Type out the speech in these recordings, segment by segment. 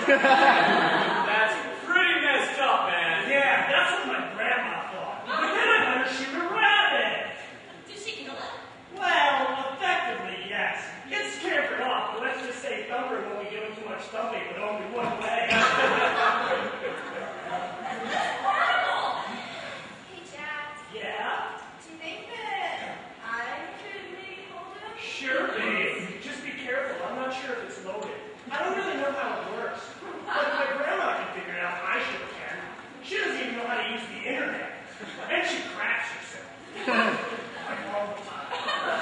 That's pretty messed up, man. Yeah, that's what my grandma thought. But then I let her shoot a rabbit. Did she kill it? Well, effectively, yes. It scared her off, but let's just say Thumper, when we give him too much thumping, with only one leg. Horrible! Hey, Jack. Yeah? Do you think that I could maybe hold him? Sure, babe. Just be careful. I'm not sure if it's loaded. I don't really know how it works. But if my grandma can figure it out, I sure can. She doesn't even know how to use the internet. And she cracks herself. Like all the time.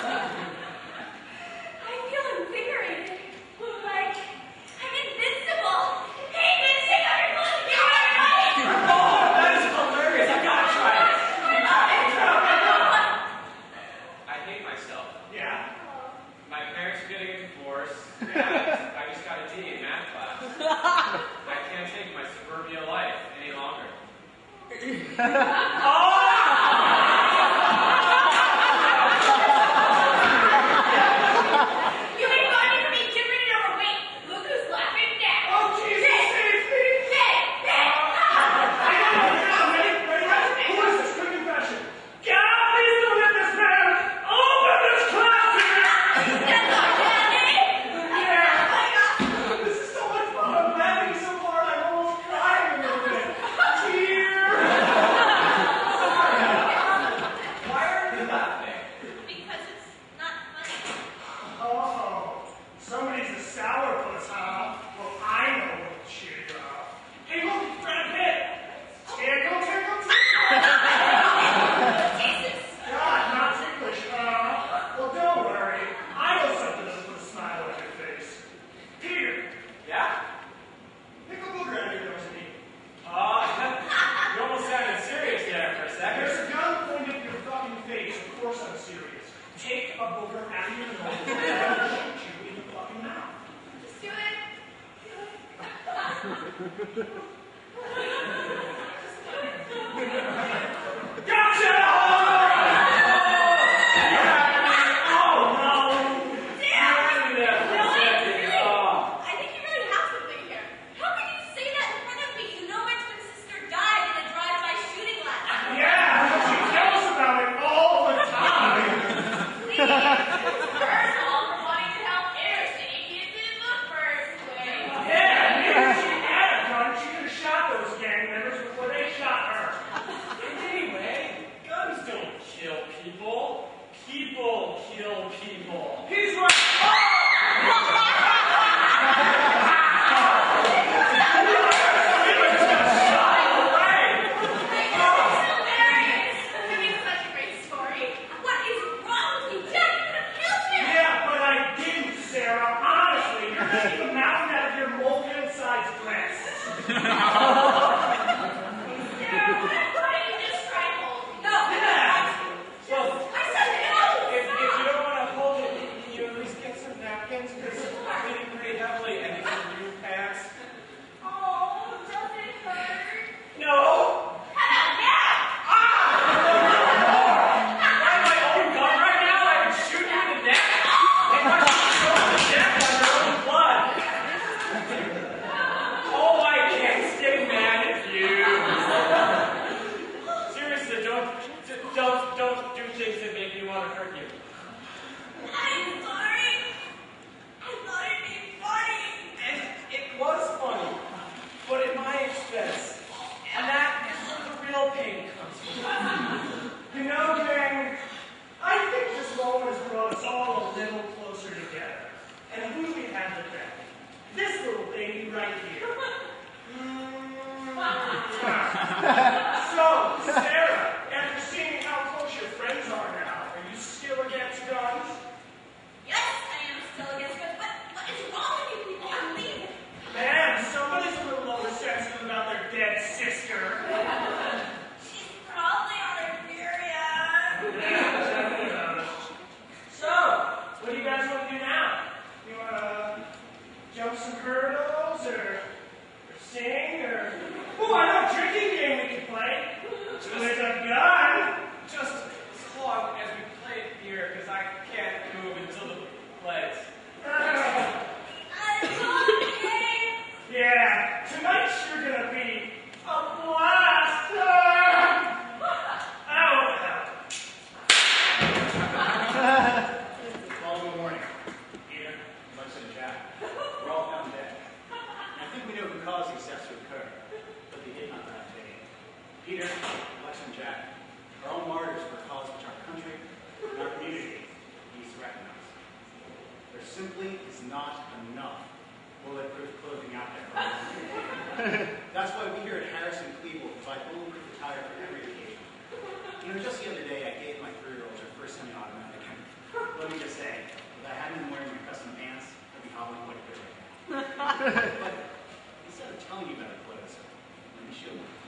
I feel invigorated. Like I'm invincible. Hey, Vincent, everyone! Oh, that is hilarious. I gotta try it. I hate myself. Yeah? My parents are getting a divorce. I just got a D in math class. I can't take my suburbia life any longer. You made fun of me, different and overweight. Look who's laughing now. Oh, Jesus, save me! Ready? Who is this? Quick confession. God, please don't let this man open this classroom! That's our daddy. Yeah. This is so much fun. I'm laughing so hard I'm almost crying a little bit. Tears. Why are you laughing? Because it's not funny. Oh, somebody's a sourpuss, huh? Well, I know what to cheer you up. Hey, look, Brad Pitt. Tickle, tickle, tickle. Jesus. God, not ticklish. Well, don't worry. I know something that'll put a smile on your face. Peter, Yeah? pick a booger out of your nose and eat. You almost sounded serious there for a second. There's a gun pointed at your fucking face. Of course I'm serious. Take a booger out of your nose and I'll shoot you in the fucking mouth. Just do it. Gotcha! I think you really have something here. How can you say that in front of me? You know my twin sister died in a drive-by shooting last night. Yeah, she tells about it all the time. Please, it's personal for wanting to help inner city kids in the first place. Yeah, maybe she had a gun. She could have shot those gang members before they shot her. Anyway, guns don't kill people. People kill people. He's right. Hilarious. You're making such a great story. What is wrong with you? Jack could have killed him. Yeah, but I didn't, Sarah. Honestly, you're making a mountain out of your molehill-sized breasts. Sarah, why don't you just try and hold me? No. Well, I said no. if you don't want to hold it, can you at least get some napkins? Because I'm bleeding pretty heavily and these are new pants. Oh, does it hurt? No! How about now? I have my own gun right now. I can shoot you in the neck. And watch you go in the neck on your own blood. Oh, I can't stay mad at you. Seriously, don't do things that make me want to hurt you. I'm sorry. I thought it'd be funny. And it was funny, but at my expense. And that is where the real pain comes from. You know, gang, I think this moment has brought us all a little closer together. And who do we have with that? This little baby right here. So, Sarah, after seeing how close your friends are now, are you still against guns? Yes, I am still against guns, but what is wrong with you people? I'm leaving. Man, somebody's a little oversensitive about their dead sister. She's probably on her period. So, what do you guys want to do now? You want to jump some hurdles, or sing, or... Oh, I know a drinking game we can play. With a gun. Just as long as we play it here, because I can't move until the legs. I love the game. Yeah, simply is not enough bulletproof clothing out there for everyone. That's why we here at Harrison Cleveland provide bulletproof attire for every occasion. You know, just the other day, I gave my 3-year-old her first semi-automatic, and let me just say, if I hadn't been wearing my custom pants, I'd be hobbling quite a bit right now. But instead of telling you about the clothes, let me show you.